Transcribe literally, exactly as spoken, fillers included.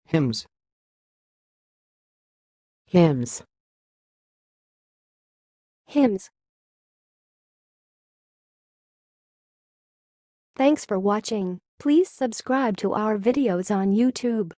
Hymns. Hymns. Hymns. Thanks for watching. Please subscribe to our videos on YouTube.